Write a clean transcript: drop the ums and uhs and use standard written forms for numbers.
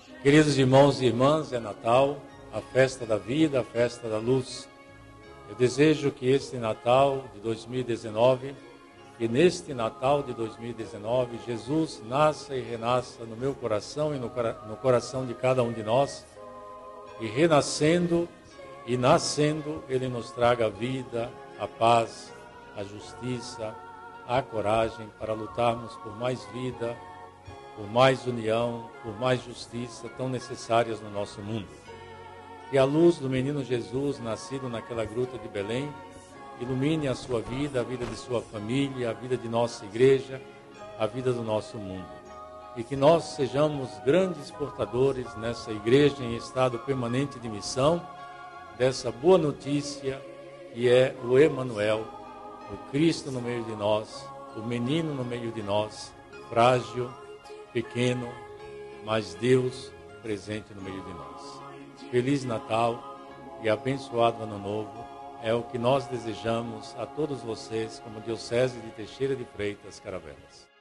Queridos irmãos e irmãs, é Natal, a festa da vida, a festa da luz. Eu desejo que este Natal de 2019, que neste Natal de 2019, Jesus nasça e renasça no meu coração e no coração de cada um de nós, e renascendo e nascendo, Ele nos traga a vida, a paz, a justiça, a coragem para lutarmos por mais vida, por mais união, por mais justiça tão necessárias no nosso mundo. Que a luz do menino Jesus, nascido naquela gruta de Belém, ilumine a sua vida, a vida de sua família, a vida de nossa igreja, a vida do nosso mundo. E que nós sejamos grandes portadores nessa igreja em estado permanente de missão, dessa boa notícia que é o Emanuel, o Cristo no meio de nós, o menino no meio de nós, frágil, pequeno, mas Deus presente no meio de nós. Feliz Natal e abençoado Ano Novo é o que nós desejamos a todos vocês como Diocese de Teixeira de Freitas, Caravelas.